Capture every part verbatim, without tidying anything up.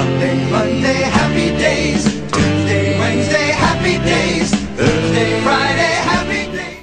Monday, Monday, happy days. Tuesday, Wednesday, happy days. Thursday, Friday, happy days.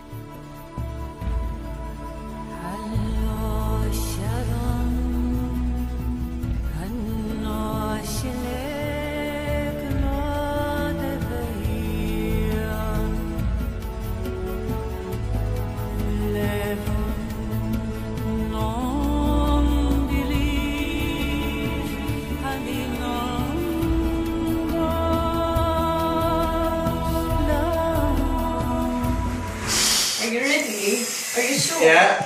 Are you ready? Are you sure? Yeah.